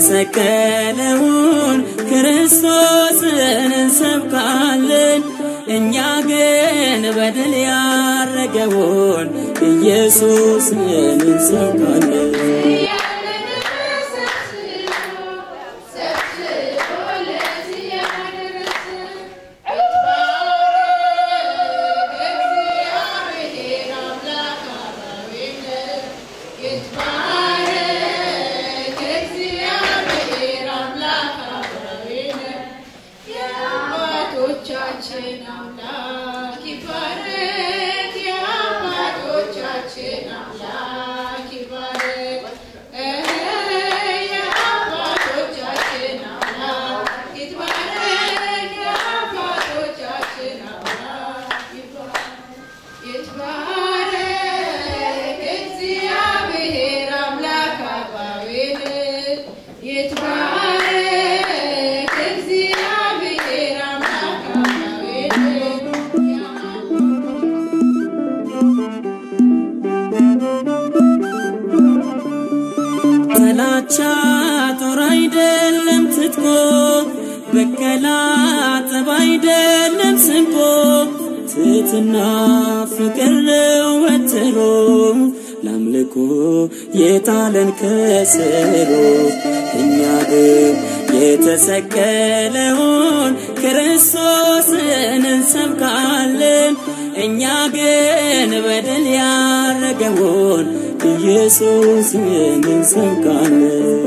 የተሰቀለውን ክርስቶስን እንሰብካለን እኛ ግን በድል ያረገውን ኢየሱስን እንሰብካለን አይደለም ትጥቆ በቀላ አይደለም ስንቆ ትትና ፍቅር ወትሮ ላምልኮ የታለን ከስሮ እኛ ግን የተሰቀለውን ክርስቶስን እንሰብካለን እኛ ግን በድል ያረገውን ኢየሱስን እንሰብካለን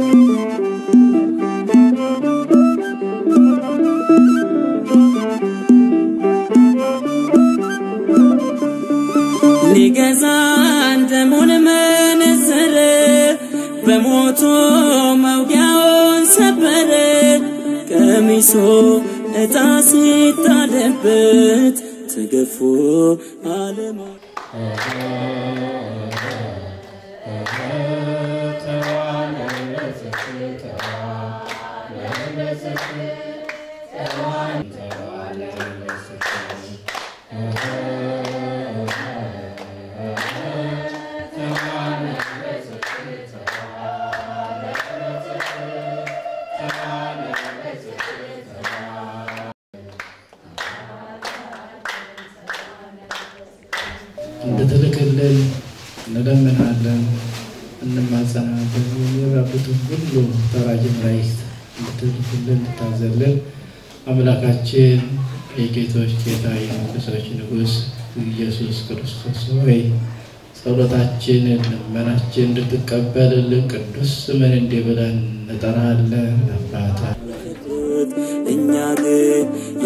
ሊገዛን ደሙን መነዘረ በሞቱ መውጊያውን ሰበረ ቀሚሱ ዕጣ ሲጣልበት ተገፎ ዓለም እንደተለከለን እንደምናለን እንማጸናለን የራቡትን ሁሉ ተራጅ መላእክት እንደተለከለን ታዘለን አምላካችን የጌቶች ጌታ የመንፈሶች ንጉስ ኢየሱስ ክርስቶስ ሆይ ጸሎታችንን ልመናችንን እንድትቀበልልን ቅዱስ ስምን እንዲብለን እንጠራለን አባታችን እኛ ግን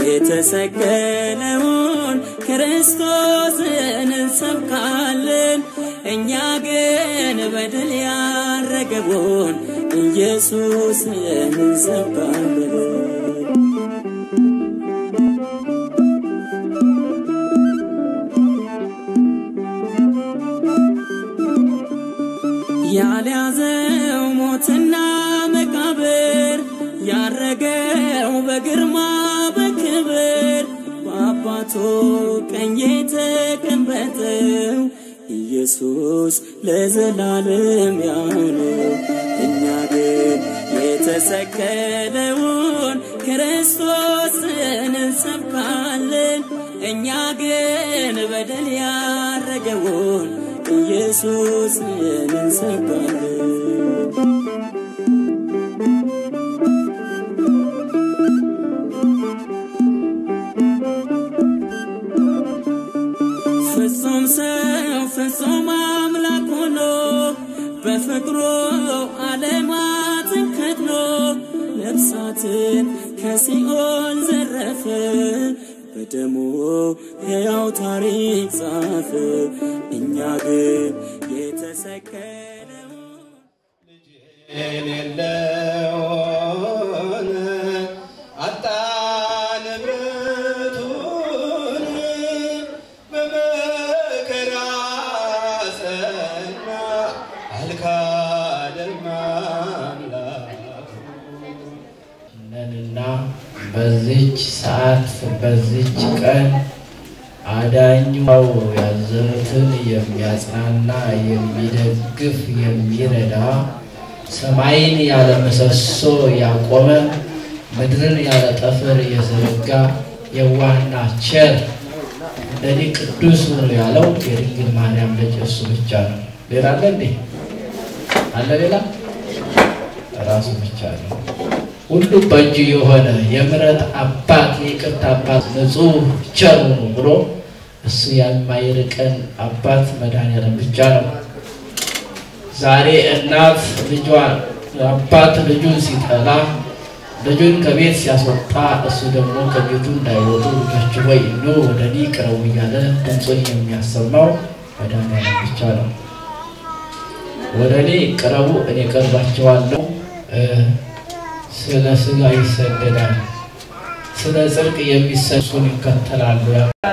የተሰቀለውን ክርስቶስን እንሰብካለን እኛ ግን በድል ያረገውን ኢየሱስን እንሰብካለን ያልያዘው ሞትና መቃብር ያረገው በግርማ በክብር በአባቱ ቀኝ የተቀመጠው ኢየሱስ ለዘላለም ያው ነው እኛ ግን የተሰቀለውን ክርስቶስን እንሰብካለን እኛ ግን በድል ያረገውን ኢየሱስን እንሰብካለን ፍጹም አምላክ ሆኖ በፍቅሩ ዓለማትን ከድኖ ነፍሳትን ከሲኦል ዘረፈ በደሙ ሕያው ታሪክ ጻፈ እኛ ግን የተሰቀለው ልጅ የሌለውን አጣን ብርቱን በመከራ ጸና አልካደም አምላኩ ነንና በዚች ሰዓት በዚች ቀን አዳኙው ያዘኑትን የሚያጽናና የሚደግፍ የሚረዳ ሰማይን ያለ ምሰሶ ያቆመ ምድርን ያለ ጠፈር የዘረጋ የዋህና ቸር እንደኔ ቅዱስ ነው ያለው የድንግል ማርያም ልጅ እሱ ብቻ ነው። ሌላ አለ እንዴ? አለ ሌላ? ራሱ ብቻ ነው። ሁሉ በእጁ የሆነ የምሕረት አባት የይቅርታ አባት ንጹህ ቸር ነው ብሎ እሱ የማይርቀን አባት መድኃኒዓለም ብቻ ነው። ዛሬ እናት ልጇን አባት ልጁን ሲጠላ ልጁን ከቤት ሲያስወጣ እሱ ደግሞ ከቤቱ እንዳይወጡ ልጆች ወይ ኑ ወደኔ ቅረቡ እያለ ድምፁን የሚያሰማው መድኃኒዓለም ብቻ ነው። ወደኔ ቅረቡ እኔ ቀርባቸዋለሁ። ስለ ሥጋ ይሰደዳል ስለ ጽድቅ የሚሰሱን ይከተላሉ።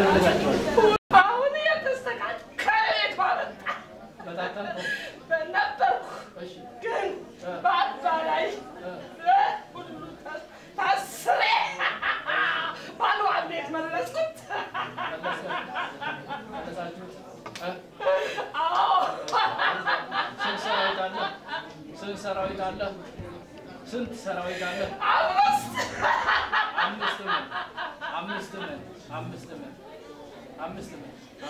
ስንት ሰራዊት አለ? አምስት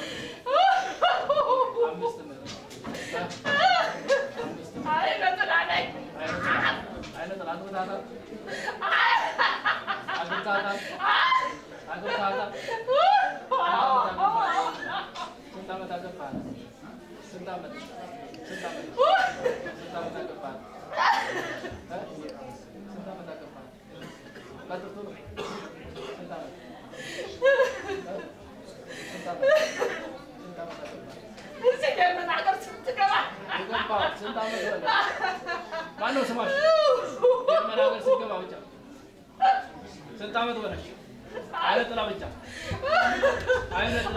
ማነው ስማሽ? የመናገር ሲገባ ብቻ ስንት ዓመት ሆነሽ? አይነጥላ ብቻ አይነጥላ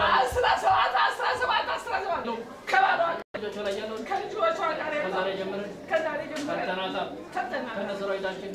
17 ነው። ከባሏ ልጆቿ ላይ ያለው ከልጆቿ ጋር ከዛሬ ጀምረን ከተናታ ከነሰራዊታችን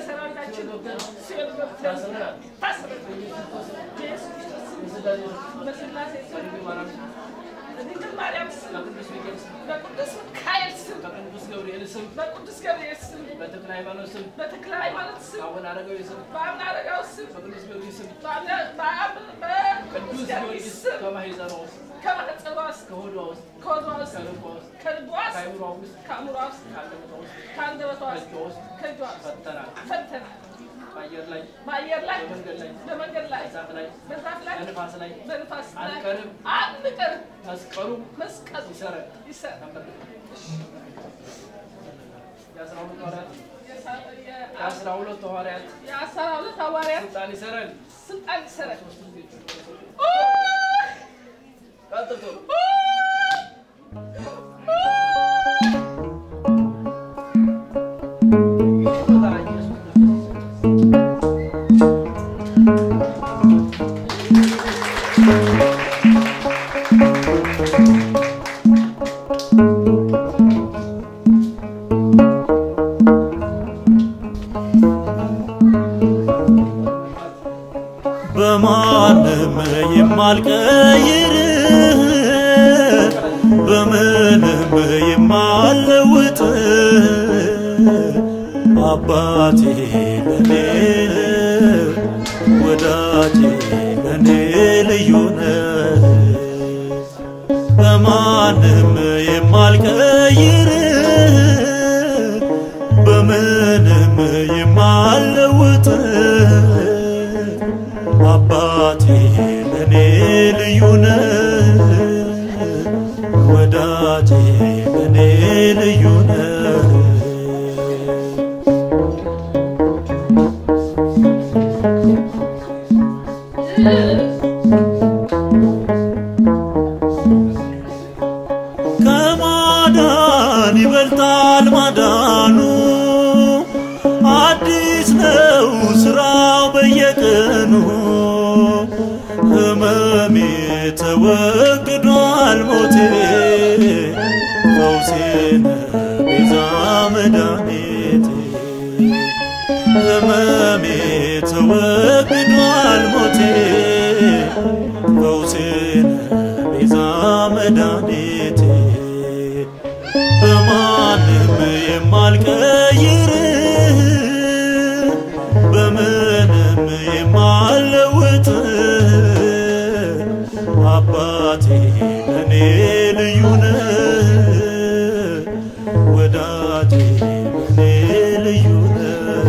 በድንግል ማርያም ስም በቅዱስ ሚካኤል ስም በቅዱስ ሚካኤል ስም በቅዱስ ገብርኤል ስም በቅዱስ ገብርኤል ስም በተክለ ሃይማኖት ስም በተክለ ሃይማኖት ስም በአቡነ አረጋዊ ስም በአቡነ አረጋዊ ስም በቅዱስ ጊዮርጊስ ስም በቅዱስ ጊዮርጊስ ስም ከማህፀኗ ውስጥ ከሆዷ ውስጥ ከልቧ ውስጥ ከአእምሯ ውስጥ ከአንደበቷ ውስጥ ከእጇ ፈተናል። በአየር ላይ በመንገድ ላይ በዛፍ ላይ በንፋስ ላይ አንቀርም መስቀሉ ይሰራል። የ12 ሐዋርያት ስልጣን ይሰራል። ቀጥቶ በማንም የማልቀይር በምንም የማልለውጥ አባቴ ለኔ ወዳጄ ለኔ ልዩ ነህ። በማንም የማልቀይር በምንም የማልለውጥ አባቴ ለኔ ልዩ ነህ። ወዳጄ ለኔ ልዩ ነህ። ከማዳን ይበልጣል ማዳኑ አዲስ ነው ስራው በየቀኑ ህመሜ ተወግዷል ሞቴ ፈውሴ ነህ ቤዛ መድኃኒቴ ህመሜ ተወግዷል ሞቴ ፈውሴ ነህ ቤዛ መድኃኒቴ በማንም የማልቀይርህ በምንም የማልለውጥህ አባቴ ለኔ ልዩ ነህ ወዳጄ ለኔ ልዩ ነህ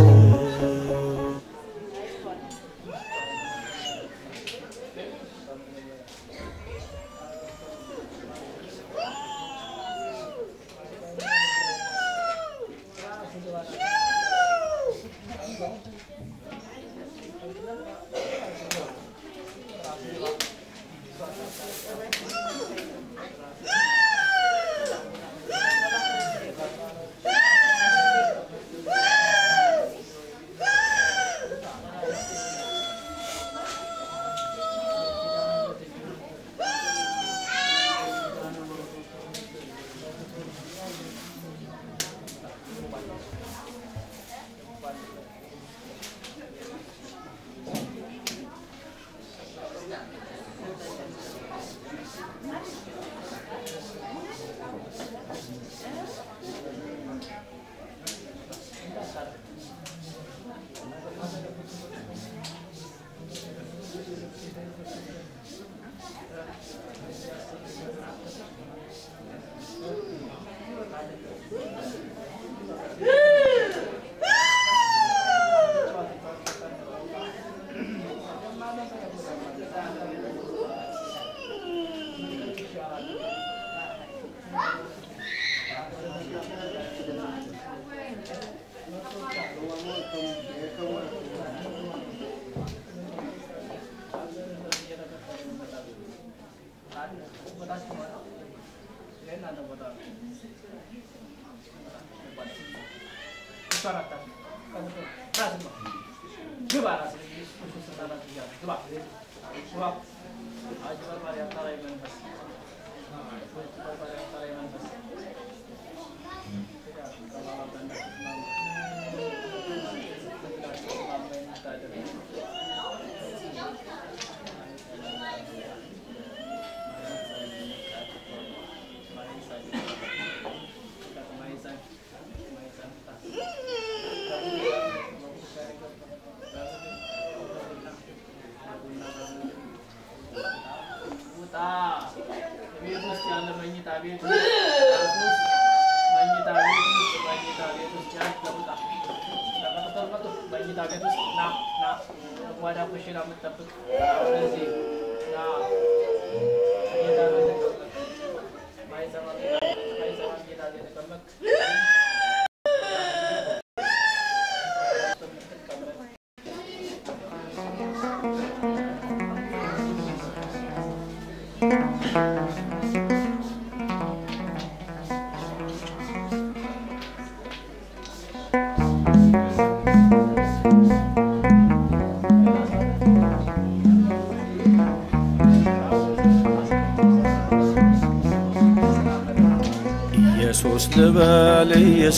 ኢየሱስ ልበል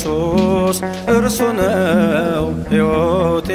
ኢየሱስ እርሱ ነው ሕይወቴ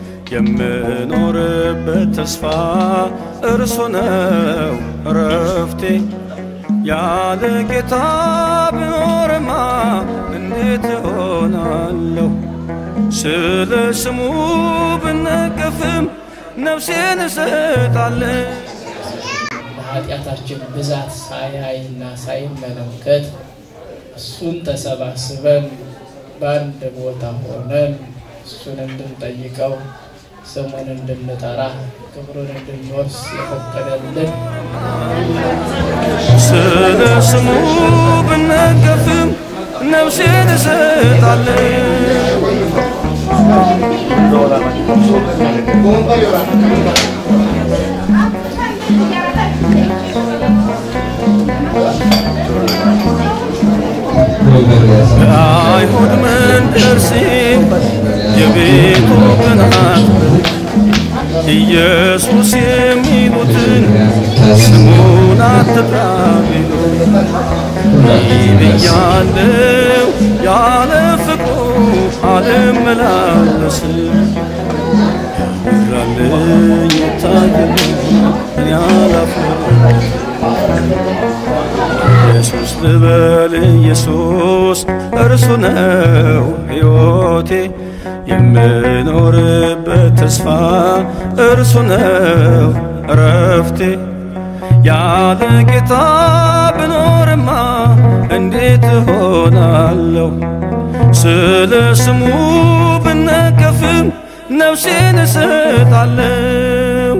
የምኖርበት ተስፋ እርሱ ነው ረፍቴ ያለ ጌታ ብኖርማ እንዴት ሆናለሁ ስለ ስሙ ብነቀፍም ነፍሴን እሰጣለሁ ኃጢአታችን ብዛት ሳያይና ሳይመለከት እሱን ተሰባስበን በአንድ ቦታ ሆነን እሱን እንድንጠይቀው ስሙን እንድንጠራ ክብሩን እንድንወርስ የፈቀደልን ስለ ስሙ ብነቀፍም ነፍሴን እሰጣለሁ አይሁድ መንደር ሲል የቤቱ ቅናት ኢየሱስ የሚሉትን ስሙን አትጥራ ቢሉ ብያለሁ ያለ ፍቅሩ አልመላለስም ያበራልኝ ይታየልኝ እኔ አላፍርም ኢየሱስ ልበል ኢየሱስ እርሱ ነው ሕይወቴ የምኖርበት ተስፋ እርሱ ነው እረፍቴ ያለ ጌታ ብኖርማ እንዴት ሆናለሁ ስለ ስሙ ብነቀፍም ነፍሴን እሰጣለሁ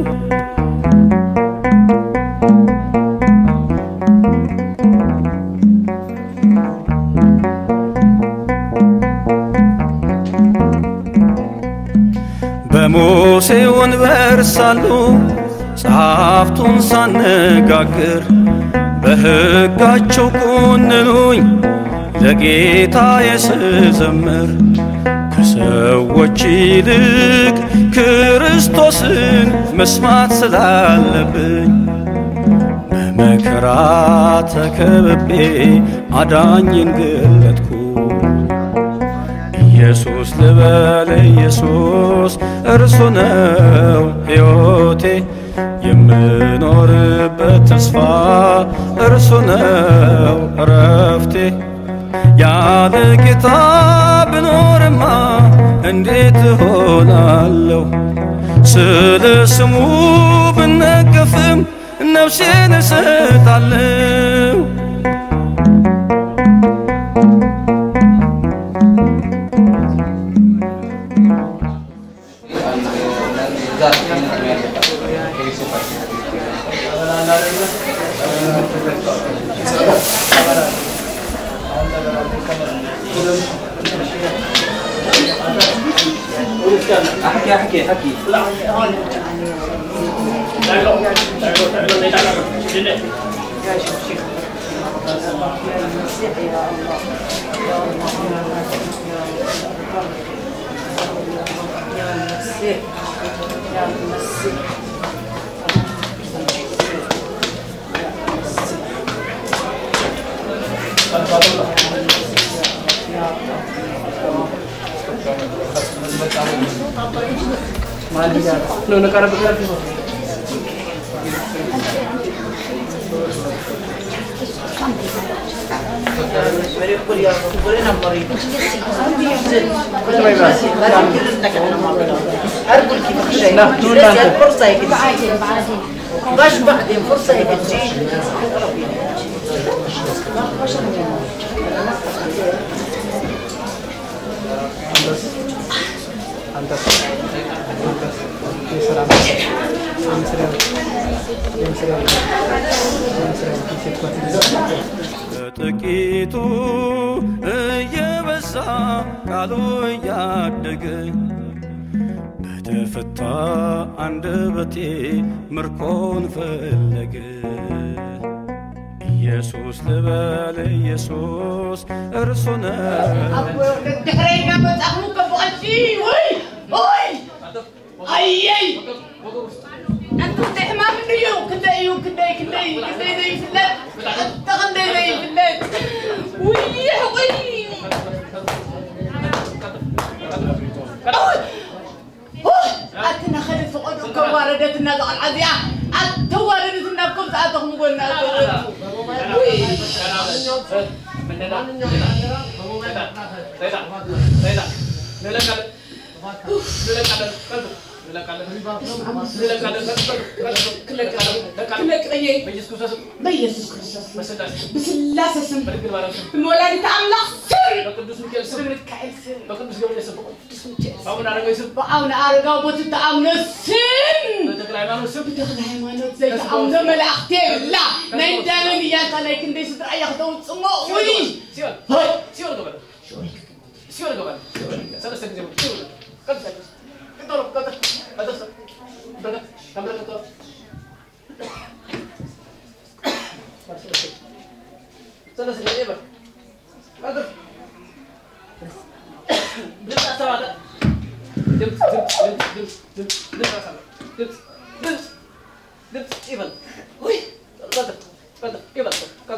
በሙሴ ወንበር ሳሉ ጸሐፍቱን ሳነጋግር በሕጋቸው ኮንኑኝ ለጌታዬ ስዘምር ከሰዎች ይልቅ ክርስቶስን መስማት ስላለብኝ በመከራ ተከብቤ አዳኝን ገለጥኩ ኢየሱስ ልበል ኢየሱስ እርሱ ነው ሕይወቴ የምኖርበት ተስፋ እርሱ ነው እረፍቴ ያለ ጌታ ብኖርማ እንዴት ሆናለሁ ስለ ስሙ ብነቀፍም ነፍሴን እሰጣለሁ احكي لا لو نقرب باش بعدين فرصة هيك تجي ጥቂቱ እየበዛ ቃሉ እያደገ በተፈታ አንደበቴ ምርኮን ፈለገ ኢየሱስ ልበል ኢየሱስ እርሱ ነው دحرينا بتأخذ بقلبي وي وي أيي أنتم تحمام اليوم كداي زي فلان تغني زي فلان وي أتنا خلي فقد كواردتنا قال عزيا أتواردتنا كم ساعتهم قلنا بيسوس كريستوس بسلاسة سم بمولادة أملاك سم بقدس ميكائيل سم ميكائيل سم بقدس جبريل سم بقدس ميكائيل أونا أرجع سم أونا أرجع بتتأمن سم بتقول هايمانو سم بتقول هايمانو زي تأمن ملاختين لا نيدان يا كلاكن دي ستر أيه خدوم سمو وي سيون هاي سيون قبل سيون قبل سلام سلام سيون قبل كتور كتور كتور بركة كمرة كتور سلام سلام إيه بقى كتور بس أسمع ده دبس إيه بقى وي كتور إيه بقى كتور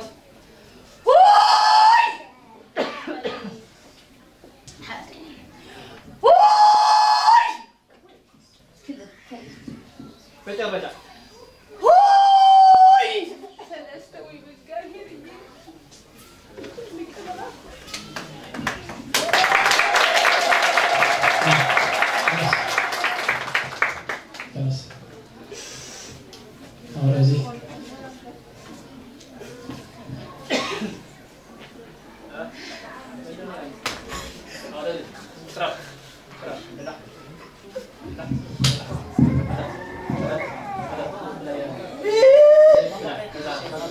بجا هوي أنا أستوي بالجاهلية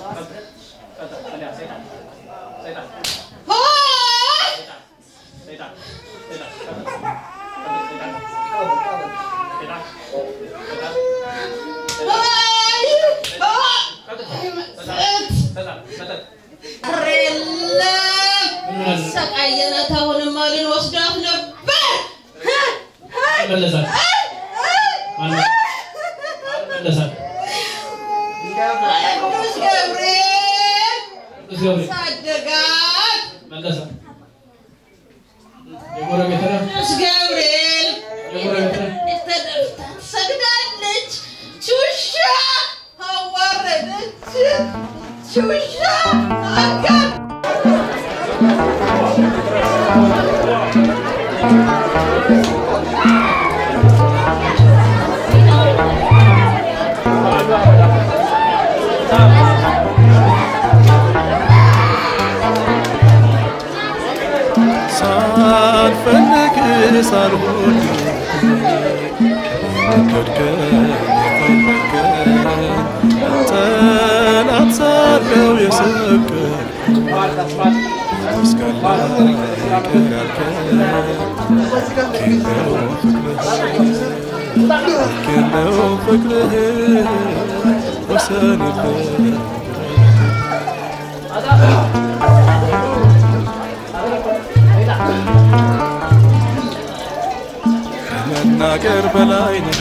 ከመናገር በላይ ነህ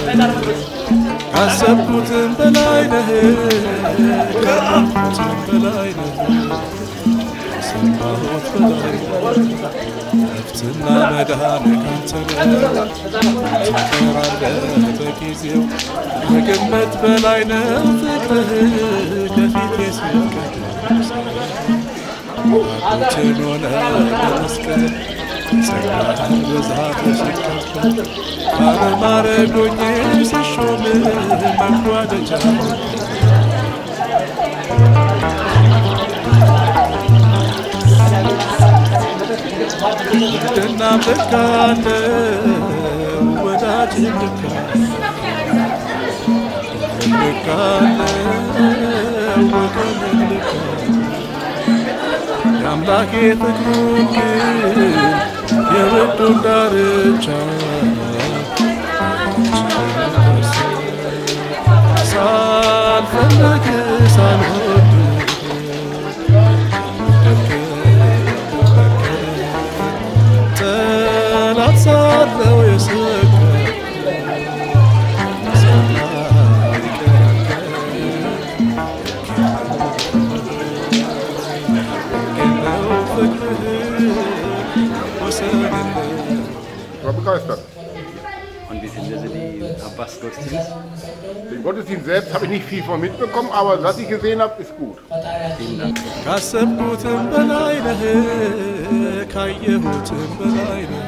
ካሰብኩትም በላይ ነህ ካሰብኩትም በላይ ነህ ከሰማሁት በላይ ነፍስና መድኃኔ ካንተ ነው ትቀራለህ በጊዜው ከግምት በላይ ነው ፍቅርህ ከፊቴ ሲቀር አጥንትን ሆነ በመስቀል ጸጋህን በዛት ሲከፈል ባለማረጎኜ ሲሾም መጓደጃ ደና ልካለ ወዳጅ ልካለ ወገን ልካለ የአምላኬ ፍቅሩን ግን የወዱን ዳርቻ ሳልፈልግ ሳልወድ ጠላት ሳለው የሰቀ Begeistert. Und wie finden Sie die Abbas-Gottesdienst? Den Gottesdienst selbst habe ich nicht viel von mitbekommen, aber was ich gesehen habe, ist gut. Vielen Dank. ካሰብኩትም በላይ ነህ ካየሁትም በላይ ነህ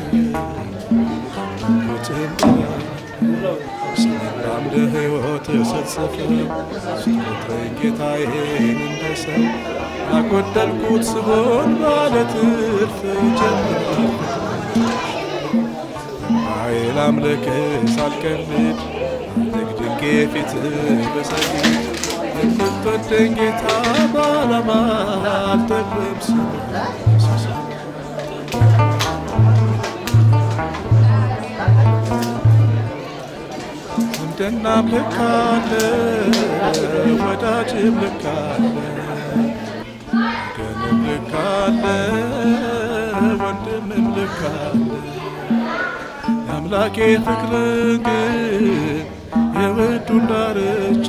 ሰላም ለሕይወት ስትሰፍ ስትቆጥረኝ ጌታዬን እንደ ሰው ያጎደልኩት ስሆን ማለት እልፍ ጀምራለሁ ኃይል አምልክ ሳልቀልድ ድግድጌ ፊት በሰጊድ የምትወደኝ ጌታ በዓላማ አልጠግብም እንደናም ልካለ ወዳጅም ልካለ ወገንም ልካለ ወንድምም ልካለ የአምላኬ ፍቅር ግን የወዱን ዳርቻ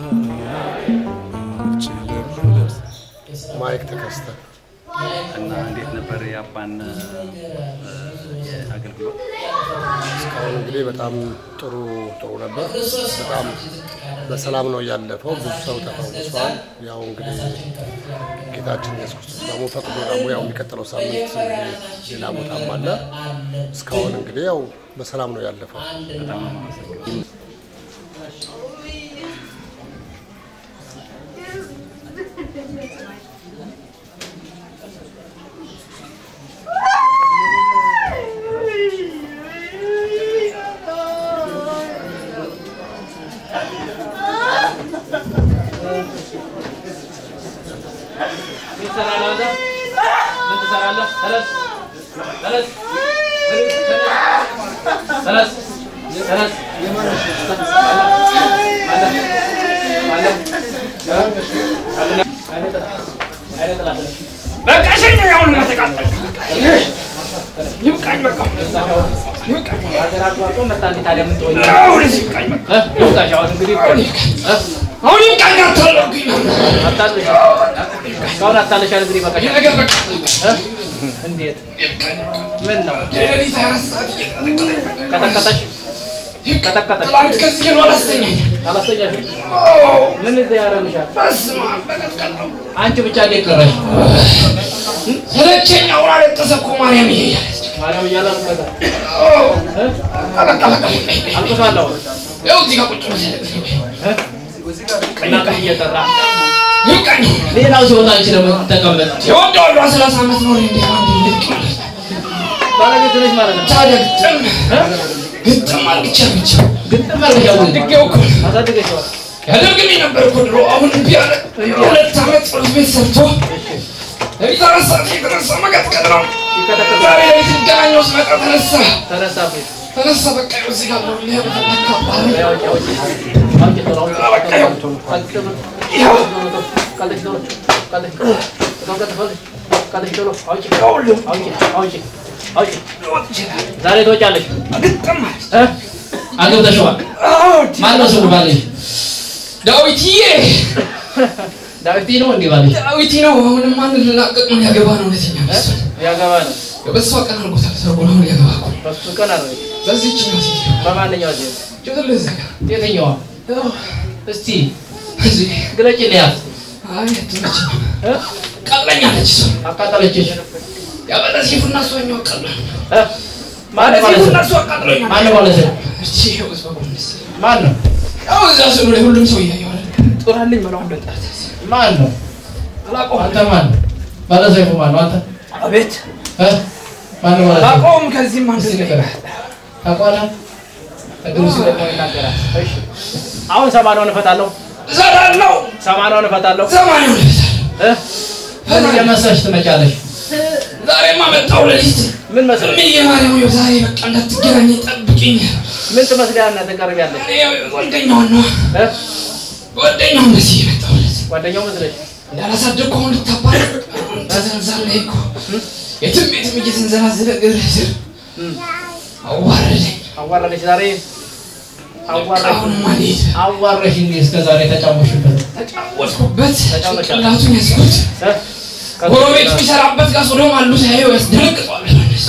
አልችልም ልለስ ማይክ ተከስተ እና እንዴት ነበር የአባን የአገልግሎት? እስካሁን እንግዲህ በጣም ጥሩ ነበር። በጣም በሰላም ነው ያለፈው። ብዙ ሰው ተፈውሷል። ያው እንግዲህ ጌታችን ኢየሱስ ክርስቶስ ደግሞ ፈቅዶ ደግሞ ያው የሚቀጥለው ሳምንት እንግዲህ ሌላ ቦታም አለ። እስካሁን እንግዲህ ያው በሰላም ነው ያለፈው። በጣም አመሰግናለሁ። ትሰራለህ? ምን ትሰራለህ? ተነስ ተነስ ተነስ ተነስ በቃ ሸኝ ያውን ማተቃጠል ይብቃኝ በቃ ይብቃኝ አገራቷ መጣን ታዲያ ምን ትሆኝ አሁን ይብቃኝ በቃ ይብቃሽ አሁን እንግዲህ አሁን ይብቃኝ አታለውኝ አታለሽ ካሁን አታለሽ እንግዲህ በቃ ነገር በቃ እንዴት ምን ነው ለሊት 24 ሰዓት ከተከተሽ ከተከተሽ ላንት ከዚህ ነው አላስተኛኝ ምን እዚህ ያረምሻል በስማ በቀጥቀጠው አንቺ ብቻ እንዴት ቀረሽ ሰለቸኝ አውራ ለተሰኩ ማርያም ይያለች ማርያም ይያላልከታ አልቆሳለሁ ያው እዚህ ጋር ቁጭ ብለህ እና ከየተራ ይብቃኝ ሌላው ሲወጣ አንቺ ደግሞ ተቀመጥ ይወጣሉ 30 ዓመት ነው እንዴ አንዴ ልክ ባለቤት ነሽ ማለት ነው ታዲያ ግጥም አልክቻለሁ ግጥም አልከው ድጌው እኮ አሳድገሽው ያደርግልኝ ነበር እኮ ድሮ አሁን ቢያለ 2 ዓመት ጸሎት ቤት ሰርቶ ለሊት 4 ሰዓት የተነሳ መቀጥቀጥ ነው ዛሬ ላይ ትገናኘው ስመጣ ተነሳ በቃ እዚህ ጋር ነው ዛሬ ትወጫለሽ አገብተሽዋል ማነው ስሙ ባለሽ ዳዊትዬ ዳዊት ነው እንዴ ባለሽ ዳዊት ነው አሁንም ማን ልላቀቅ ነው ያገባ ነው ለተኛ ያገባ ነው በሷ ቀን አልቆታል ሰርጎ ነው ያገባ እኮ በሱ ቀን አይደል በዚህች ነው ሲል በማንኛው ዚህ ጭጥል ዘጋ የትኛዋ እስቲ እዚህ ግለጭልያት አይ ትመጭ ቀጥለኛለች አቃጠለችሽ ያበለሲፉና ሶኛው ቀጥለ ማን ማለት ነው ማን ማለት ነው እሺ ወስ በቆምስ ማን ነው ያው እዛ ስሉ ላይ ሁሉም ሰው ያያው ጦራልኝ ማለት ነው ጠርተ ማን ነው አላቆም አንተ ማን ባለሰይፉ ማን ነው አንተ አቤት ማን ነው ማለት አቆም ከዚህ ማን ነገር ታቋላ ተግሩስ ደግሞ ይናገራል እሺ አሁን ሰማናውን እፈታለሁ ዘራለው ሰማናውን እፈታለሁ ምን የመሰሽ ትመጫለሽ ዛሬማ መጣው ለሊት ምን መስለህ ምን የማርያም ነው ዛሬ በቃ እንዳትገናኝ ጠብቂኝ ምን ትመስላለህ እና ተቀርቢያለሽ ጓደኛው ነው ጓደኛው እንደዚህ መጣውለት ጓደኛው መስለሽ እንዳላሳደግኩ አሁን ልታባር ተዘንዛል ላይ እኮ የትም እየተንዘላዘለ ግርግር አዋረደሽ ዛሬ አሁን ማለት አዋረሽ እንዴ እስከ ዛሬ ተጫወሽበት ተጫወትኩበት ጭንቅላቱን ያዝኩት ጎረቤቱ የሚሰራበት ጋር ሶዶም አሉ ሳይው ያስደነግጧል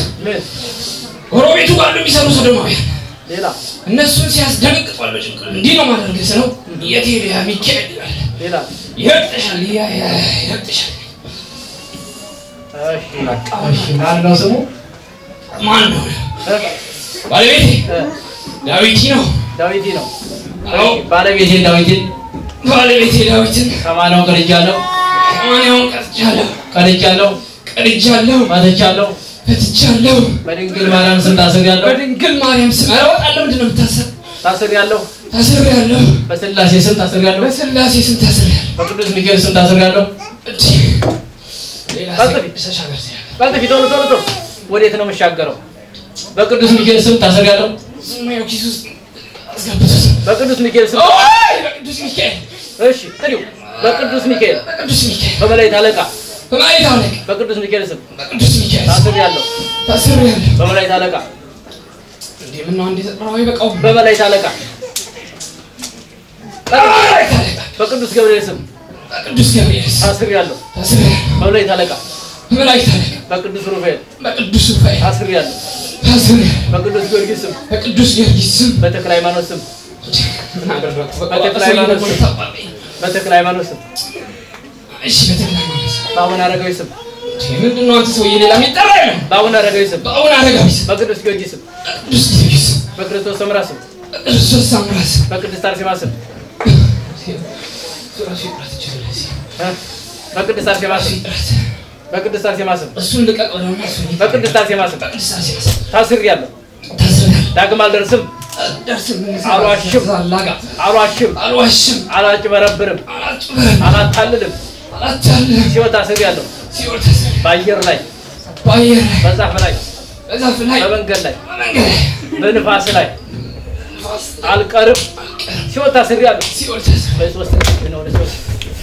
ጎረቤቱ ጋር የሚሰሩ ሶዶማውያን ሌላ እነሱን ሲያስደነግጧል በጭንቅል እንዲህ ነው ማድረግ ስለው የቴሪያ ሚካኤል ይላል ሌላ ይረጥሻል ይረጥሻል እሺ ማን ነው ስሙ ማን ነው ባለቤቴ ዳዊት ነው አዎ ባለቤቴ ዳዊትን ከማናው ቀርጃለሁ ቀርጃለሁ ፈትቻለሁ በድንግል ማርያም ስም ታስሬያለሁ ምንድነው የምታሰር ታስሬያለሁ በስላሴ ስም ታስሬያለሁ በቅዱስ ሚካኤል ስም ታስሬያለሁ ባልተፊ ቶሎ ወዴት ነው የምሻገረው በቅዱስ ሚካኤል ስም ታስሬያለሁ በቅዱስ ሚካኤል ስም እሺ ጥሪው በቅዱስ ሚካኤል በመላእክት አለቃ በቅዱስ ሚካኤል ስም ታስሬያለሁ በመላእክት አለቃ እንዴ ምን ነው አንዴ ተጠራው ይበቃው በመላእክት አለቃ በቅዱስ ገብርኤል ስም ታስሬያለሁ በመላእክት አለቃ በቅዱስ ሩፋኤል ታስሬያለሁ በቅዱስ ጊዮርጊስ ስም በተክለ ሃይማኖት ስም በተክለ ሃይማኖት ስም እሺ በተክለ ሃይማኖት በአቡነ አረጋዊ ስም ምንድነው አንተ ሰውዬ ሌላ የሚጠራ ነው በአቡነ አረጋዊ ስም በቅዱስ ጊዮርጊስ ስም በክርስቶስ ሰምራ ስም በቅድስት አርሴማ ስም በቅድስት አርሴማ ስም እሱን ልቀቀውና በቅድስት አርሴማ ስም ታስሬያለሁ ዳግም አልደርስም አልዋሽም አላጭበረብርም አላታልልም አላቻለም ሲወጣ ስር ያለው ሲወጣ በአየር ላይ በዛፍ ላይ በመንገድ ላይ በንፋስ ላይ አልቀርም ሲወጣ ስር ያለው በሶስት ነው ለሶስት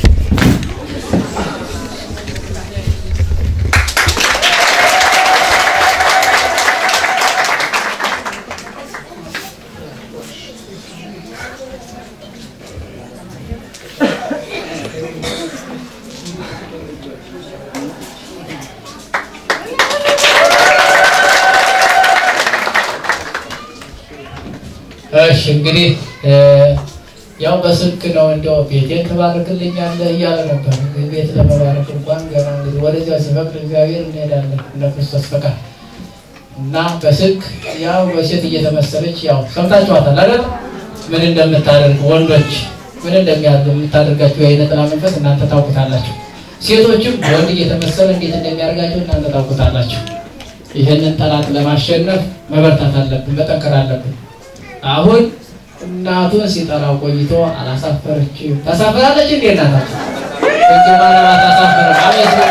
እሺ እንግዲህ ያው በስልክ ነው እንደው ቤቴን ተባረክልኛለህ እያለ ነበር ቤት ለመባረክ እንኳን ገና እንግዲህ ወደዚያ ሲፈቅድ እግዚአብሔር እንሄዳለን ለክርስቶስ ፈቃድ እና በስልክ ያው በሴት እየተመሰለች ያው ሰምታችኋታል አይደል ምን እንደምታደርግ ወንዶች ምን እንደሚያደርጋቸው የነጠላ መንፈስ እናንተ ታውቁታላችሁ ሴቶችም ወንድ እየተመሰለ እንዴት እንደሚያደርጋቸው እናንተ ታውቁታላችሁ ይሄንን ጠላት ለማሸነፍ መበርታት አለብን መጠንከር አለብን አሁን እናቱን ሲጠራው ቆይቶ አላሳፈረችም ታሳፈራለች እንዴ እናታችሁ እንጀማራ ታሳፈረ ማለት ነው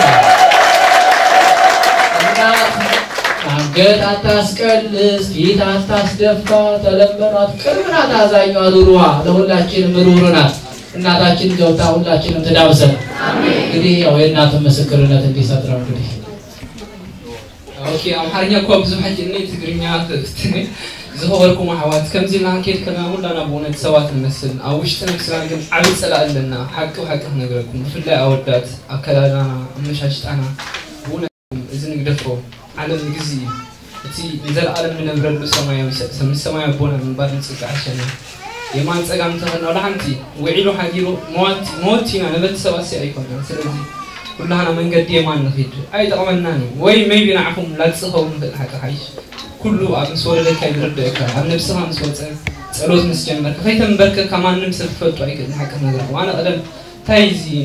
እናት አንገት አታስቀልስ ፊት አታስደፋ ተለመኗት ቅርብናት አዛኛዋ ሩሩዋ ለሁላችንም ሩሩ ናት እናታችን ገብታ ሁላችንም ተዳብሰን አሜን እንግዲህ ያው የእናቱን ምስክርነት እንዲሰጥ ነው እንግዲህ ኦኬ አማርኛ እኮ ብዙ ሐጅ እኔ ትግርኛ زهوركم حوات كم زين كيف كنا ولا نبغون نتسوات المثل أو وش تنكسران كم عبد سلال لنا حق وحق نقولكم في الله أودات أكلنا مش هشت أنا بونا إذا نقدروا على الجزء تي نزل على من البرد السماء سم السماء بونا من بعد نسك عشان يمان سجام تهنا ولا حنتي وعيلو حقيلو موتينا نبت سوا سيأيكم سلزي كلنا أنا من قد يمان نخيد أي طبعا ناني وين ما يبينعهم لا تسخون في الحكا حيش كله عم سوى لك يردك عم نفسها عم سوى سألوز مسجمر كيف تنبرك كمان نمسك فتوى أيك نحكي نقدر وأنا قدم تايزي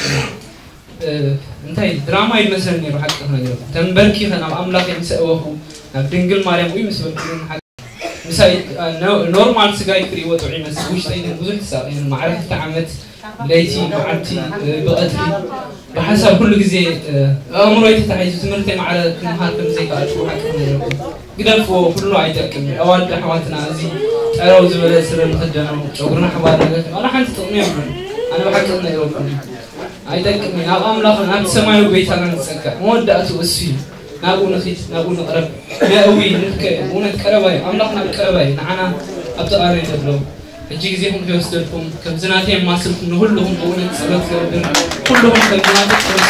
انتهي دراما يمثلني روح حكي نقدر تنبركي خنا أملاك يمسأوه بدنقل مريم ويمسك مساي نورمال سجاي كري وتوعي مسويش تاين بزول تسا يعني معرفة تعمت ليتي معرفتي بقدري بحسب كل جزء أمره يتحيز تمرتي مع نهار كم زي قال شو حكي قدر فو كله عيدكم أول حواتنا زي أروز ولا سر المخدنا وقرنا حوالنا أنا حنت تقني أنا بحكي لنا يومكم عيدكم يا أم لا خلنا نسمع بيت أنا نسكر مودة وسفي نقول نخيت نقول نقرب نقوي نذكر ونذكرباي أم لا خلنا نذكرباي نحنا أبدأ أريد أبلو الجيل زيهم في وسطكم كم زناتين ما سلكم نهلهم بقول نسألك كلهم كم زناتين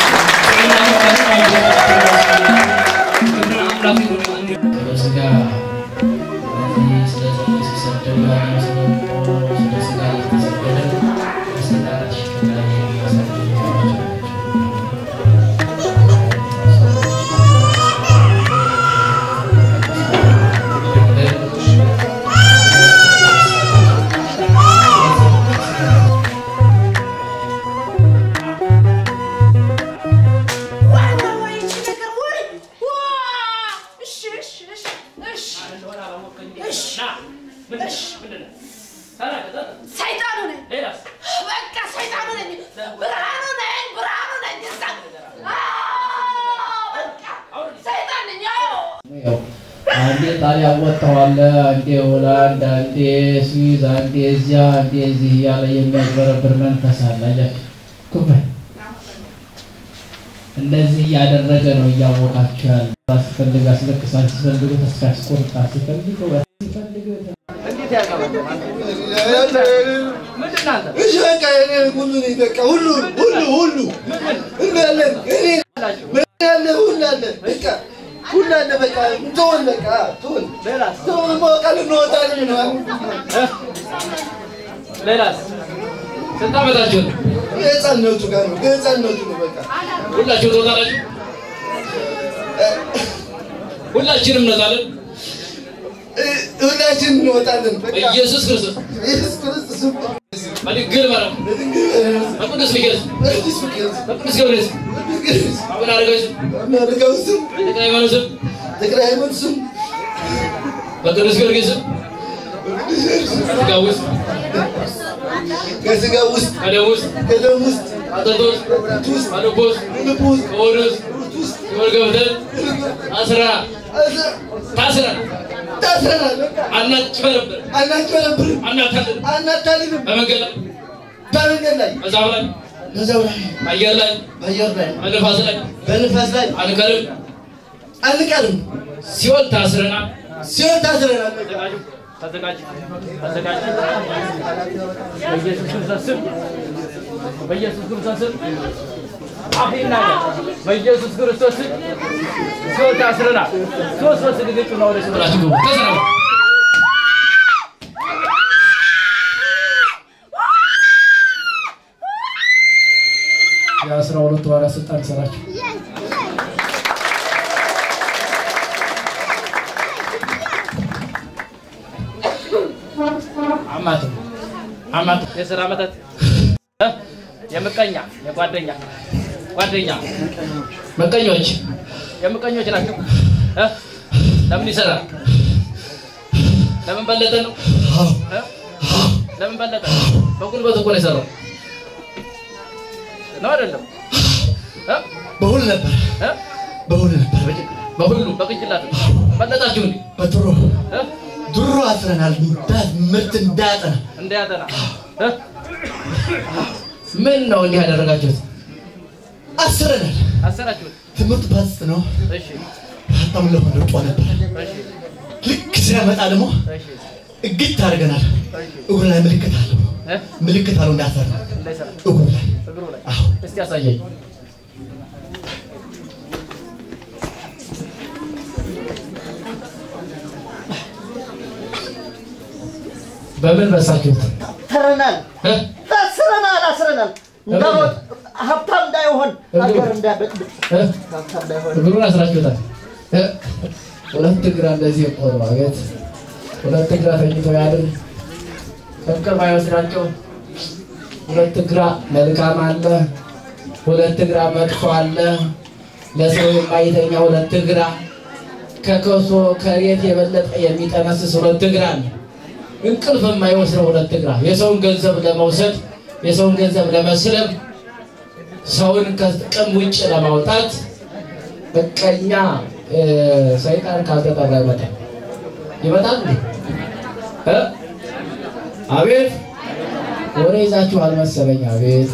አንዴ ጣሊያን ወጣዋለ አንዴ ሆላንድ አንዴ ስዊዝ አንዴ እዚያ አንዴ እዚህ ያለ የሚያበረብር መንፈስ አለ ኩባይ እንደዚህ ያደረገ ነው እያወቃችሁ ያለ አስፈልጋ ስለከሳን ሲፈልጉ ተስፋስ ቆርጣ ሲፈልጉ እንዴት ያቀባል ምንድነው እሺ በቃ እኔ ሁሉ ነው በቃ ሁሉ እንዳለን እኔ ያለ ሁሉ አለ በቃ ሁላነ በቃ ቶን በቃ ቶን በቃ ልንወጣለን ነው ሌላስ ስንታመጣችሁ የጻነቱ ጋር ነው የጻነቱ ነው በቃ ሁላችሁ ተወጣላችሁ ሁላችንም እንወጣለን ሁላችንም እንወጣለን በቃ ኢየሱስ ክርስቶስ በድንግል ማርያም በቅዱስ ሚካኤል በቅዱስ ገብርኤል አቡነ አረጋዊ ስም ተክለ ሃይማኖት ስም በቅዱስ ጊዮርጊስ ስም ከስጋ ውስጥ ከደም ውስጥ አጠጦስ ማለቆስ ከወደስ ወርገብተን ታስረናል አናታልንም በመንገድ ላይ በዛው ላይ አየር ላይ በንፋስ ላይ አንቀርም ሲኦል ታስረናል ተዘጋጅ በኢየሱስ ክርስቶስ አፊና በኢየሱስ ክርስቶስ ሲኦል ታስረናል ሶስት ጊዜ ነው ወደ ሲኦል ተዘራው ያስራ ሁለት ወራ ስልጣን ሰራችሁ አማት የሥራ መተት የምቀኛ የጓደኛ የምቀኞች ናቸው ለምን ይሰራል ለምን በለጠ ነው ለምን በለጠ በጉልበቱ እኮ ነው የሰራው ነው አይደለም በሁሉ ነበር በቅንጭላት በለጣችሁ እንዴ ድሮ አስረናል ምርት እንዳያጠና ምን ነው እንዲህ ያደረጋችሁት አሰራችሁት ትምህርት ፓስት ነው እሺ በጣም ለሆነ ጧ ነበር እሺ ልክ ሲያመጣ ደግሞ እግት አድርገናል እግሩ ላይ ምልክት አለው እንዳሰራ እግሩ ላይ እስቲ ያሳየኝ በምን በሳችሁት ታስረናል እንዳሮጥ ሀብታም እንዳይሆን አገር እንዳይበጥብጥ ሀብታም እንዳይሆን እግሩን አስራችሁታል ሁለት እግር እንደዚህ ቆርባ ቤት ሁለት እግር ተኝቶ ያድር ከከባ ይወስዳቸው ሁለት እግር መልካም አለ ሁለት እግር መጥፎ አለ ለሰው የማይተኛ ሁለት እግር ከከሶ ከሬት የበለጠ የሚጠነስስ ሁለት እግር አለ እንቅልፍ የማይወስደው ሁለት እግር የሰውን ገንዘብ ለመውሰድ የሰውን ገንዘብ ለመስለብ ሰውን ከጥቅም ውጭ ለማውጣት በቀኛ ሰይጣን ካልተጠራ ይመጣል አቤት ወሬ ይዛችሁ አልመሰለኝ አቤት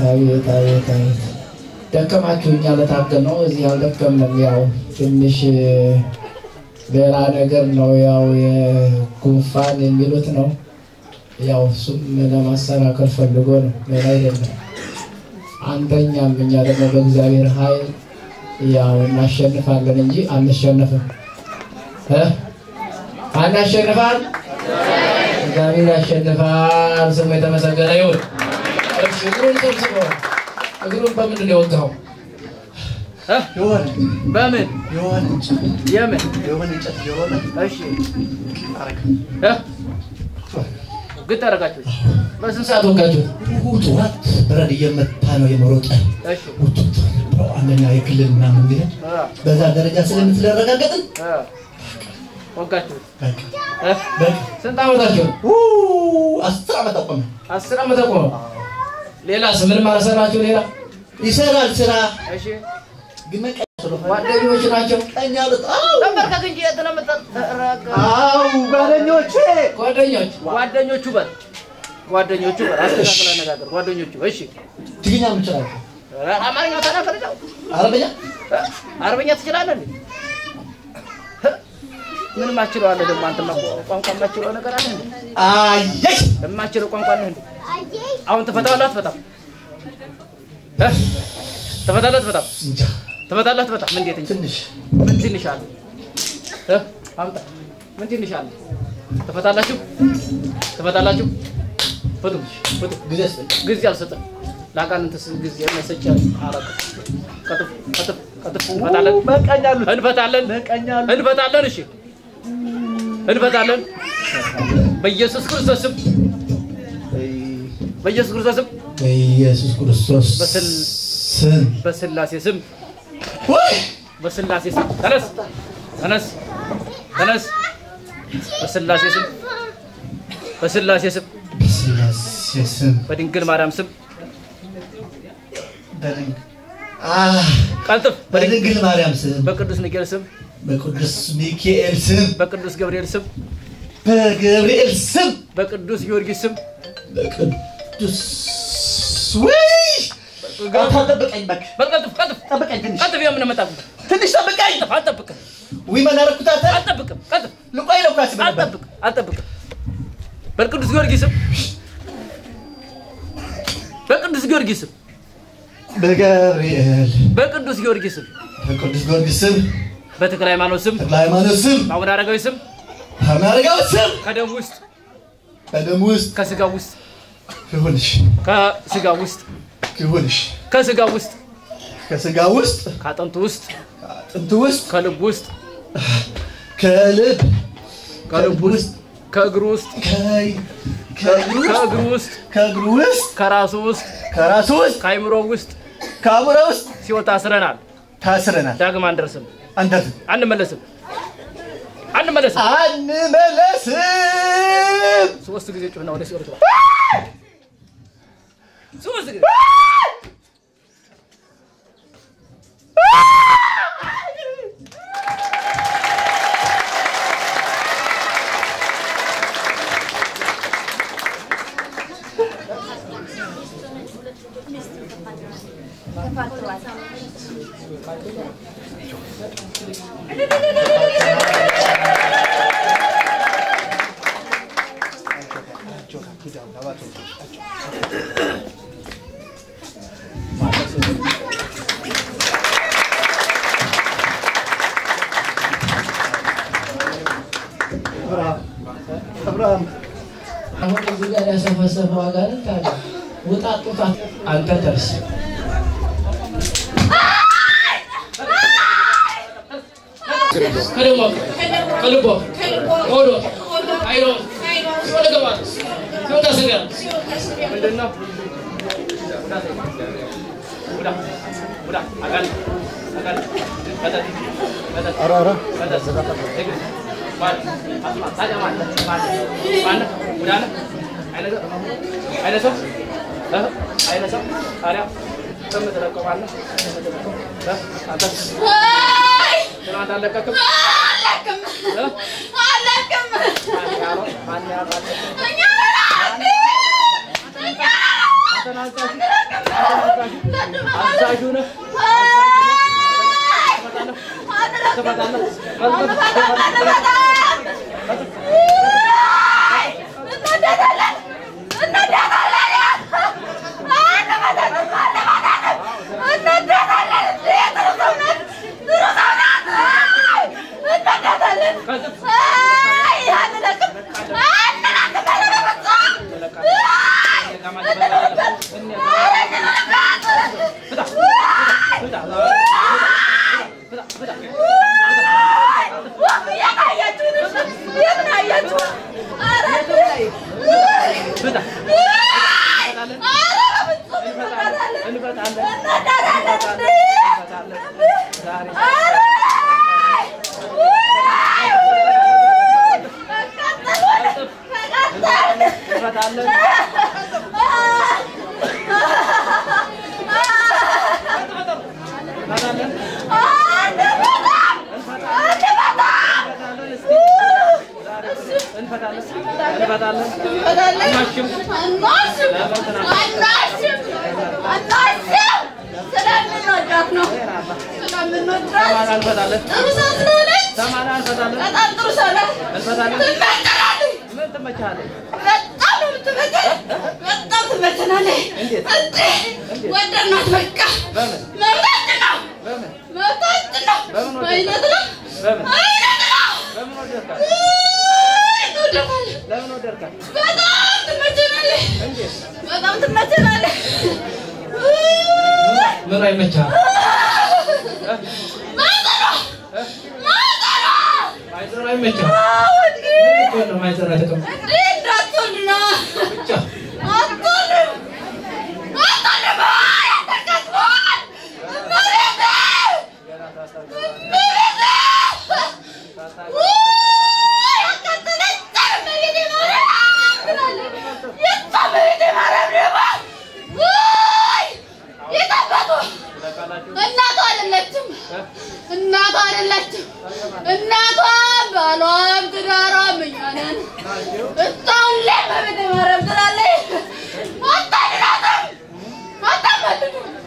ደከማችሁኛ ለታገል ነው እዚህ አልደከምንም ያው ትንሽ ሌላ ነገር ነው ያው የጉንፋን የሚሉት ነው ያው እሱም ለማሰናከል ፈልጎ ነው ሌላ አይደለም አንተኛም እኛ ደግሞ በእግዚአብሔር ኃይል ያው እናሸንፋለን እንጂ አንሸነፍም አናሸንፋል እግዚአብሔር ያሸንፋል ስሙ የተመሰገነ ይሁን እሺ እግሩን በምንድን ነው የወጋው በምን የምን እሺ ግጥ አደረጋችሁ በስንት ሰዓት ወጋችሁ ውጥዋት በረድ እየመታ ነው የመሮጠ እሺ አንደኛ የክልል ምናምን ግን በዛ ደረጃ ስለምትደረጋገጥን ወጋችሁ ስንት አመታችሁ 10 አመት ቆመ ሌላ ምን ማሰራችሁ ሌላ ይሰራል ስራ እሺ ግን ጓደኞች ናቸው ቀኛ አሉት ነበር ከግንጂ የተነመጠ ጓደኞቹ አስተካክለ አነጋገር ጓደኞቹ እሺ ትግኛ ምንጭላችሁ አማርኛ ተናገረው አረበኛ ትችላለህ እንዴ ምን ማችለው አለ ደግሞ አንተ ቋንቋ ማችለው ነገር አለ እንዴ አየሽ ማችለው ቋንቋ አለ እንዴ አሁን ተፈታላት በጣም ተፈታላት በጣም ምን እንዴት ምን ትንሽ አለ አምጣ ምን ትንሽ አለ ተፈታላችሁ ፈቱ ግዜ አልሰጠም ላቃንተስ ግዜ መሰጫል አረቀ ቀጥፍ እንፈታለን እሺ እንፈታለን በኢየሱስ ክርስቶስ ስም በስላሴ ስም ተነስ በስላሴ ስም በድንግል ማርያም ስም ቀልጥፍ በድንግል ማርያም ስም በቅዱስ ሚካኤል ስም በቅዱስ ሚካኤል ስም በቅዱስ ገብርኤል ስም በገብርኤል ስም በቅዱስ ጊዮርጊስ ስም በቅዱስ ወይ አታጠብቀኝ በቃ ቀልጥፍ ጠብቀኝ ትንሽ ቀልጥፍ የምን መጣ ትንሽ ጠብቀኝ አልጠብቅም ወይ ማናረኩት አልጠብቅም ቀልጥፍ ልቆይ ነው ካስ አልጠብቅም በቅዱስ ጊዮርጊስ ስም በቅዱስ ጊዮርጊስ ስም በገብርኤል በቅዱስ ጊዮርጊስ ስም በቅዱስ ጊዮርጊስ ስም በተክለ ሃይማኖት ስም በአቡነ አረጋዊ ስም ከደም ውስጥ ከስጋ ውስጥ ይሁንሽ ከስጋ ውስጥ ከአጥንቱ ውስጥ ከልብ ውስጥ ከእግሩ ውስጥ ከራሱ ውስጥ ከአይምሮ ውስጥ ሲወጣ ታስረናል ዳግም አንደርስም አንመለስም ሶስት ጊዜ ጮህና ወደ ሲኦል ግባ ሶስት ጊዜ አብርሃም አሁን እዚህ ጋር ያሰፈሰፈው አጋንንት አለ ውጣጡታ አንተ ደርስ ከልቦ ሆዶ አይሮ ወደ ገባ ወደ ሰገራ ምንድነው ወዳ አጋል አራራ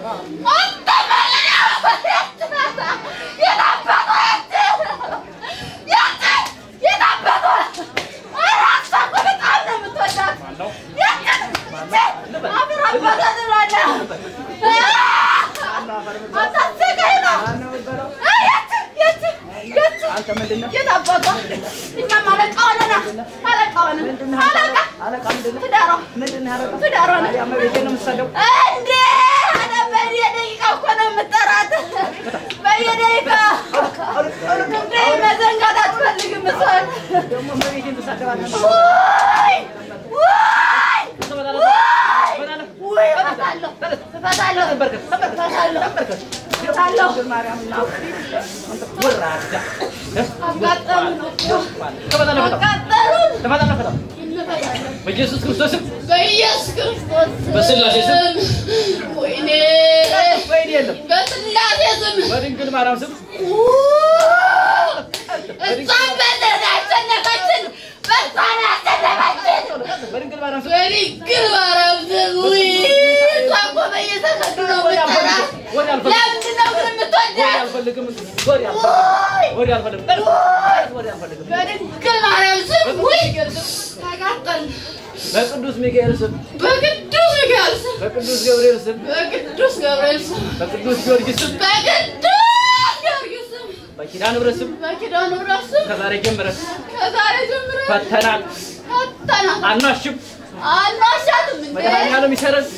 በኢየሱስ ክርስቶስ በስላሴ ስም ወይኔ የለም በስላሴ ስም በድንግል ማርያም ስም እሷን በተናጨነቀችን በሷን አሰለባችን በድንግል ማርያም ስም በድንግል ማርያም ስም ውይ እሷ እኮ በየሰከንዱ ነው የምትጠራት ለምንድን ነው ግን የምትወዳት በድንግል ማርያም ስም ውይ ተቃጠልን በቅዱስ ሚካኤል ስም በቅዱስ ሚካኤል ስም በቅዱስ ገብርኤል ስም በቅዱስ ገብርኤል ስም በቅዱስ ጊዮርጊስ ስም በቅዱስ ጊዮርጊስ ስም በኪዳነ ምሕረት ስም በኪዳነ ምሕረት ስም ከዛሬ ጀምረን ፈተናል አናሽም አናሻትም እንዴ መድኃኒዓለም ይሰረን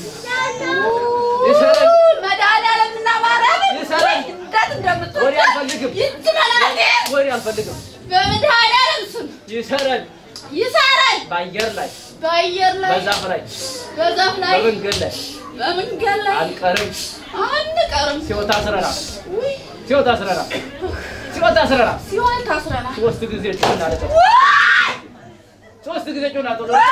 መድኃኒዓለምና ማርያም ይሰረን እንዴት እንደምትወድ ወሬ አልፈልግም ወሬ አልፈልግም በመድኃኒዓለም ስም ይሰረን በአየር ላይ በዛፍ ላይ በመንገድ ላይ አንቀርም ሲወጣ አስረናል ሶስት ጊዜ ጮና አለቀ ሶስት ጊዜ ጮና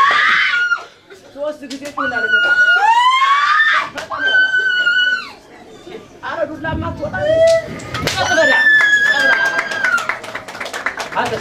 አረዱላማ ተወጣ አጥበዳ አደስ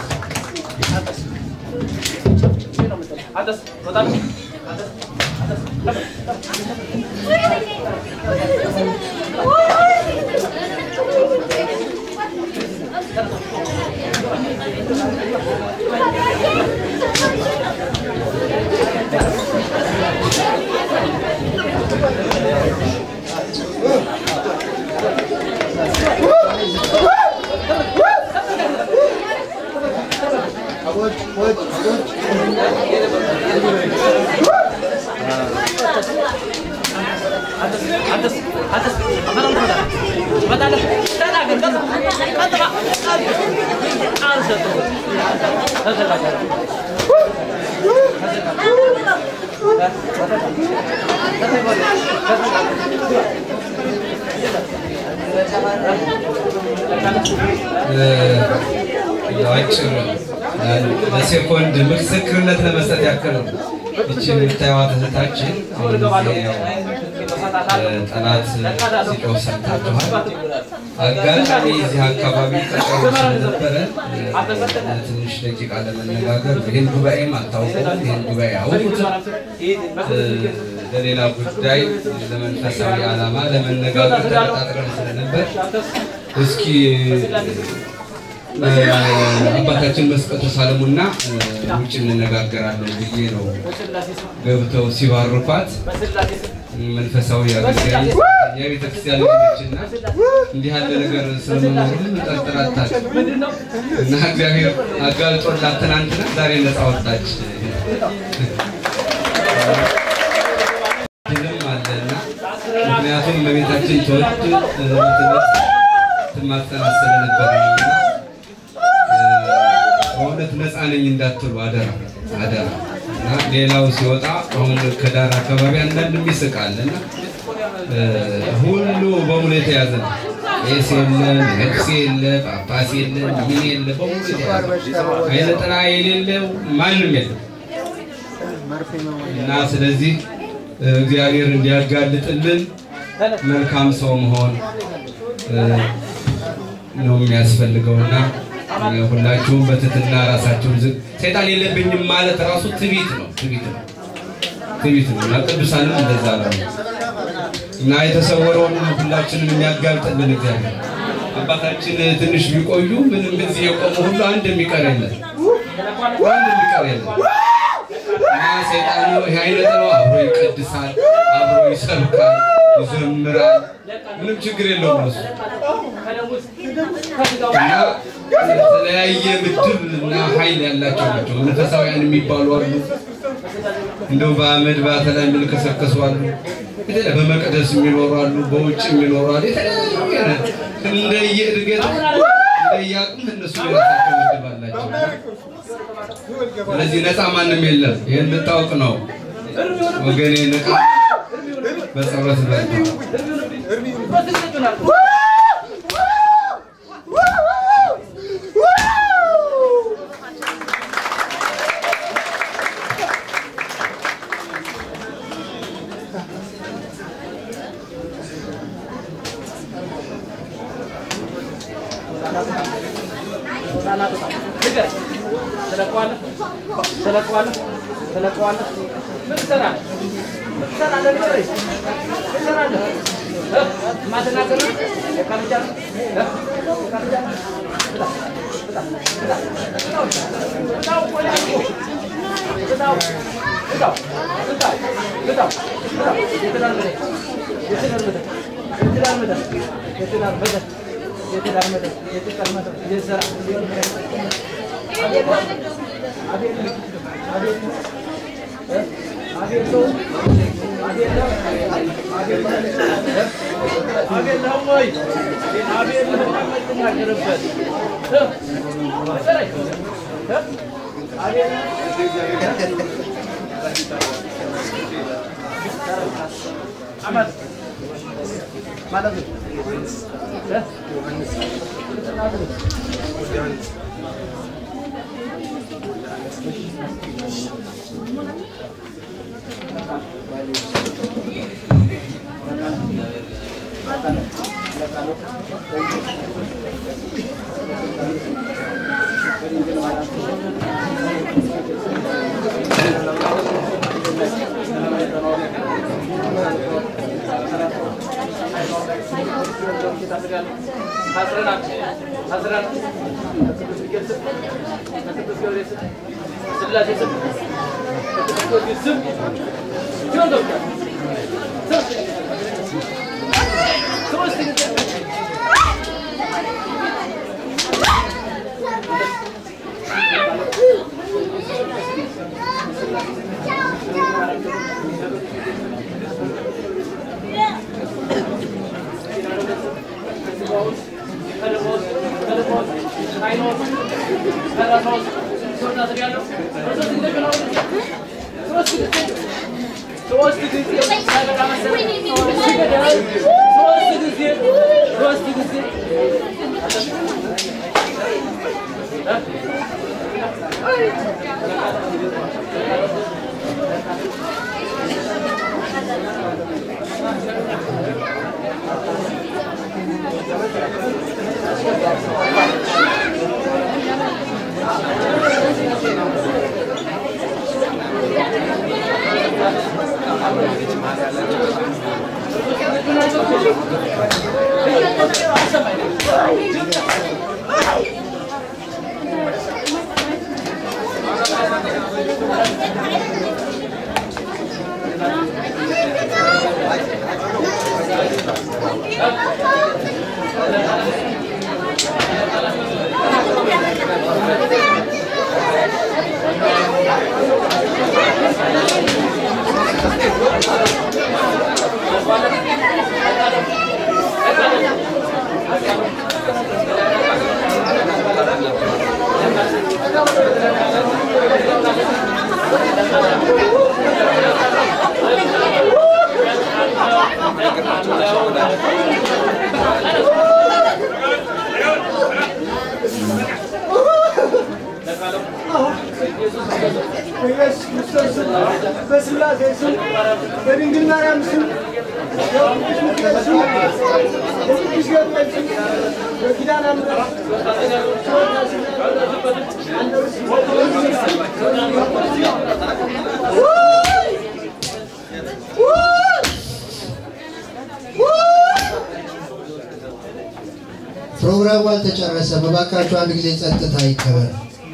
በሴኮንድ ምስክርነት ለመስጠት ያክል እቺ የምታዩት እህታችን ጠላት ሲጮህ ሰምታችኋል። አጋጣሚ እዚህ አካባቢ ቀጠሮ ስለነበረ ትንሽ ደቂቃ ለመነጋገር ይህን ጉባኤም አታውቁም፣ ይህን ጉባኤ አውቁት ለሌላ ጉዳይ ለመንፈሳዊ ዓላማ ለመነጋገር ተቀጣጥረን ስለነበር እስኪ አባታችን መስቀቱ ሳለሙና ውጭ እንነጋገራለን ብዬ ነው ገብተው ሲባርኳት መንፈሳዊ አገልጋይ የቤተክርስቲያን ልጅና እንዲህ ያለ ነገር ስለመኖሩ ተጠራጣች እና እግዚአብሔር አጋልጦላት ትናንትና ዛሬ ነፃ ወጣች። ድልም አለና ምክንያቱም በቤታችን ትማጸናሰለ ነበርና በእውነት ነፃ ነኝ እንዳትሉ አደራ አደራ። እና ሌላው ሲወጣ አሁን ከዳር አካባቢ አንዳንድ ይስቃልና ሁሉ በሙሉ የተያዘ ነው። ቄስ የለ፣ ነቅስ የለ፣ ጳጳስ የለ፣ ምን የለ፣ በሙሉ አይነ ጥላ የሌለው ማንም የለም። እና ስለዚህ እግዚአብሔር እንዲያጋልጥልን መልካም ሰው መሆን ነው የሚያስፈልገውና ሁላችሁም በትህትና ራሳችሁን ሰይጣን የለብኝም ማለት ራሱ ትዕቢት ነው። እና ቅዱሳንም እንደዛ ነው። እና የተሰወረውን ሁላችንን የሚያጋልጥልን እግዚአብሔር አባታችን ትንሽ ቢቆዩ ምንም በዚህ የቆሙ ሁሉ አንድ የሚቀር የለም እና ሰይጣኑ አይነት ነው አብሮ ይቀድሳል አብሮ ይሰብካል ይዘምራል ምንም ችግር የለውም እሱ እና የተለያየ ምድብ እና ኃይል ያላቸው ናቸው መንፈሳውያን የሚባሉ አሉ እንደው በአመድ ባተላ የሚልከሰከሱ አሉ በመቅደስ የሚኖሩ አሉ በውጭ የሚኖሩ አሉ እንደየእድገት እንደያቅም እነሱ የራሳቸው ምድብ አላቸው ስለዚህ ነፃ ማንም የለም ይሄን ልታውቅ ነው ወገኔ ንቃ በጸሎት በርታ ፕሮግራሙ አልተጨረሰም። እባካችሁ አንድ ጊዜ ጸጥታ ይከበር።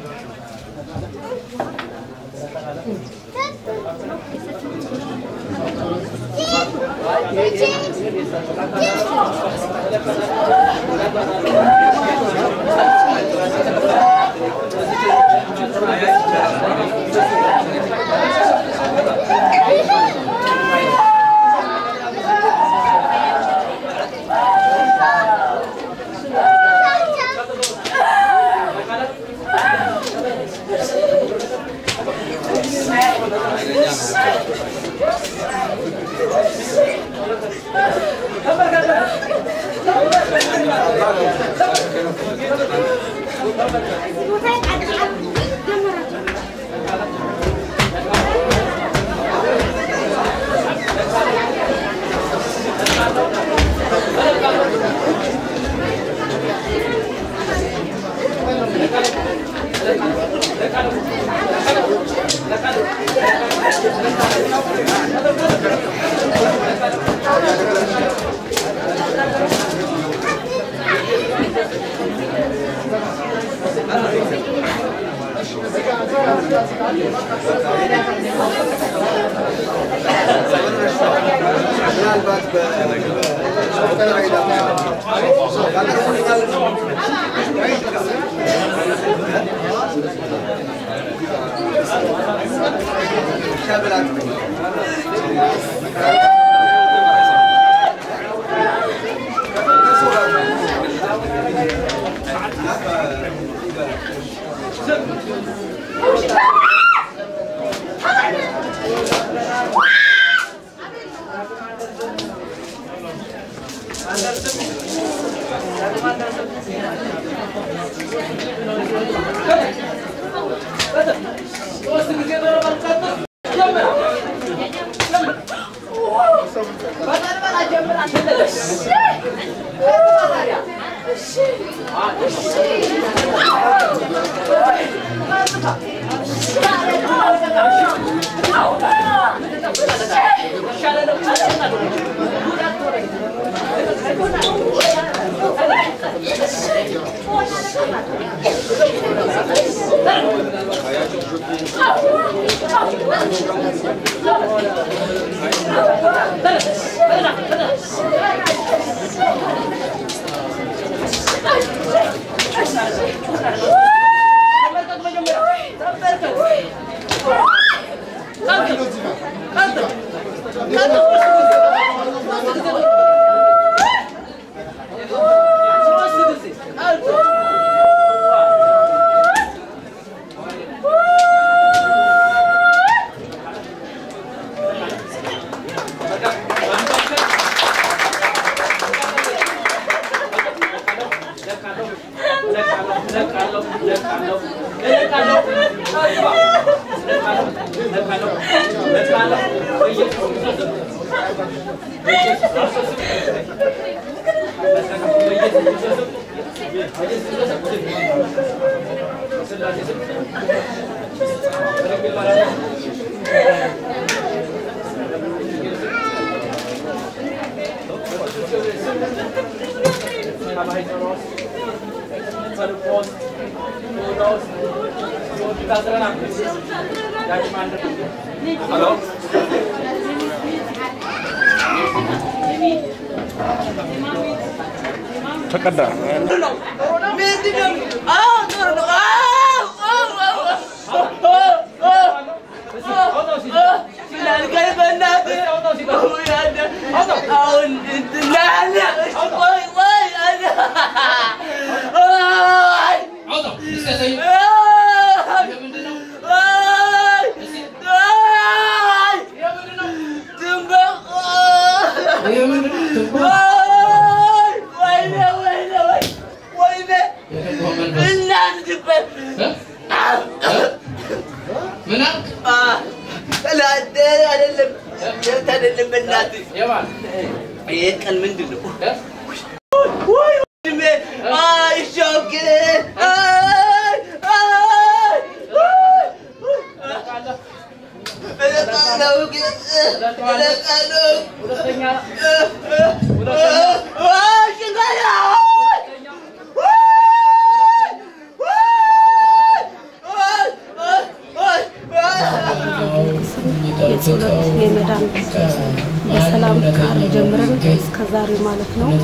ተቀዳ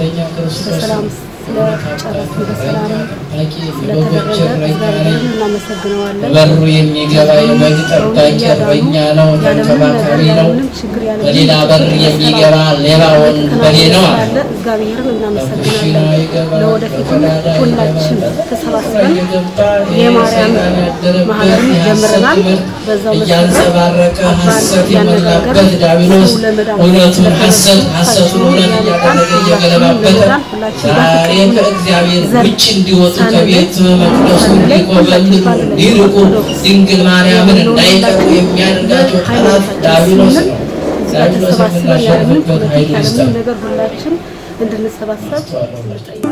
በሰላም ስለጨረስን በሰላም ስለተደረገ እናመሰግነዋለን። በሩ የሚገባ የበግ ጠባቂ እረኛ ነው፣ ተንከባካቢ ነው። በሌላ በር የሚገባ ሌባ ወንበዴ ነው አለ። እግዚአብሔርን እናመሰግናለን። ለወደፊቱ ሁላችን ተሰባስበን የማርያም ማህበርን ጀምረናል። በዛው እያንጸባረቀ ሐሰት የሞላበት ዲያብሎስ እውነቱን ሐሰቱን እውነት እያደረገ እየገለባበጠ ዛሬ ከእግዚአብሔር ውጭ እንዲወጡ ከቤተ መቅደሱ እንዲኮበልሉ እንዲርቁ ድንግል ማርያምን እንዳይጠሩ የሚያደርጋቸው ጠላት ዲያብሎስ ነው። ዲያብሎስ የምናሸንፍበት ኃይል ይስጠን። ነገር ሁላችን እንድንሰባሰብ